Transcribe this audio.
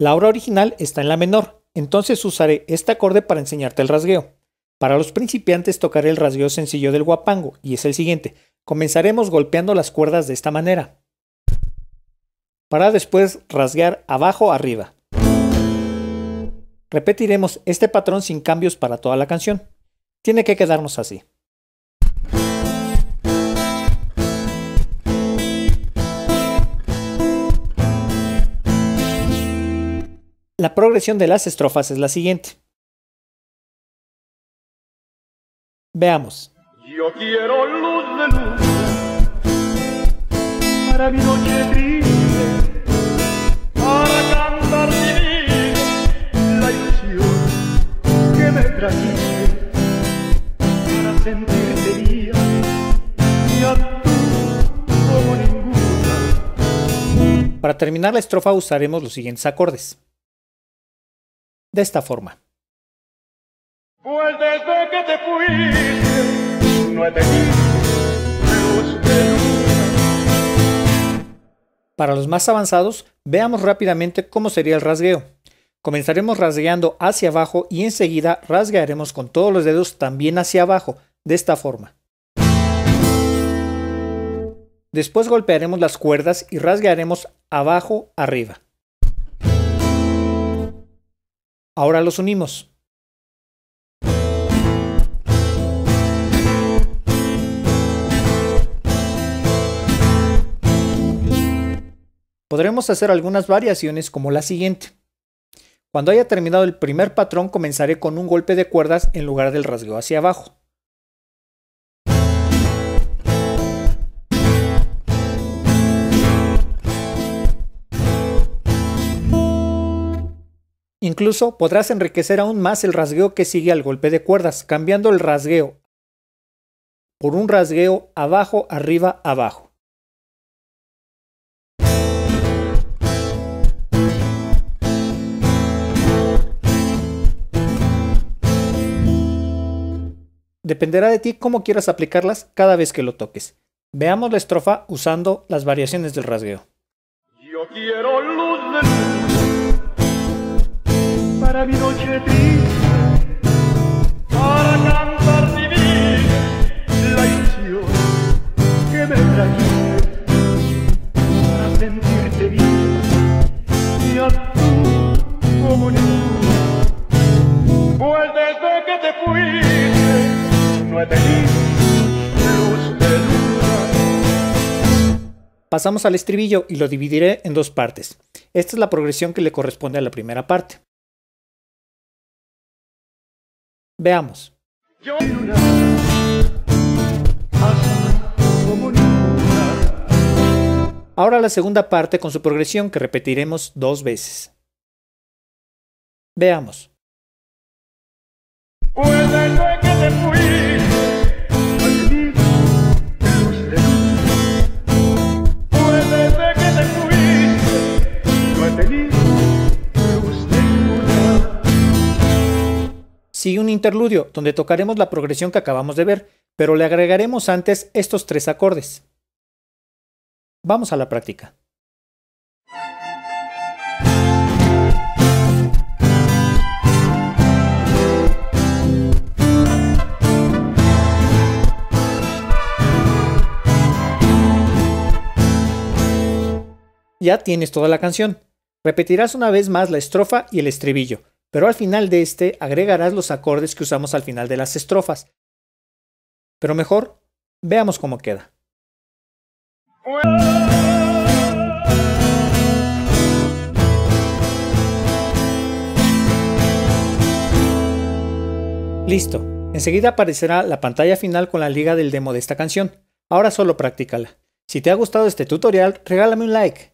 La hora original está en la menor, entonces usaré este acorde para enseñarte el rasgueo. Para los principiantes tocaré el rasgueo sencillo del huapango, y es el siguiente. Comenzaremos golpeando las cuerdas de esta manera, para después rasguear abajo arriba. Repetiremos este patrón sin cambios para toda la canción. Tiene que quedarnos así. La progresión de las estrofas es la siguiente. Veamos. Yo quiero luz de luz para mi noche triste, para cantar mi vida, la ilusión que me trajiste, para sentirte mía y a tú como ninguna. Para terminar la estrofa usaremos los siguientes acordes. De esta forma. Pues desde que te fuiste, no he tenido luz de luna. Para los más avanzados, veamos rápidamente cómo sería el rasgueo. Comenzaremos rasgueando hacia abajo y enseguida rasguearemos con todos los dedos también hacia abajo, de esta forma. Después golpearemos las cuerdas y rasguearemos abajo arriba. Ahora los unimos. Podremos hacer algunas variaciones como la siguiente. Cuando haya terminado el primer patrón comenzaré con un golpe de cuerdas en lugar del rasgueo hacia abajo. Incluso podrás enriquecer aún más el rasgueo que sigue al golpe de cuerdas, cambiando el rasgueo por un rasgueo abajo, arriba, abajo. Dependerá de ti cómo quieras aplicarlas cada vez que lo toques. Veamos la estrofa usando las variaciones del rasgueo. Yo quiero luz de luz para mi noche triste, para cantar mi vida, la ilusión que me trajiste, para sentirte bien y a tú como ninguna. Pues desde que te fuiste, no he tenido luz de luna. Pasamos al estribillo y lo dividiré en dos partes. Esta es la progresión que le corresponde a la primera parte. Veamos. Yo luna, así como ninguna. Ahora la segunda parte con su progresión que repetiremos dos veces. Veamos. Pues desde que te fuiste, no he tenido luz de luna. Pues desde que te fuiste, no he tenido luz de luna. Sigue un interludio donde tocaremos la progresión que acabamos de ver, pero le agregaremos antes estos tres acordes. Vamos a la práctica. Ya tienes toda la canción. Repetirás una vez más la estrofa y el estribillo, pero al final de este agregarás los acordes que usamos al final de las estrofas. Pero mejor, veamos cómo queda. Listo, enseguida aparecerá la pantalla final con la liga del demo de esta canción. Ahora solo practícala. Si te ha gustado este tutorial, regálame un like.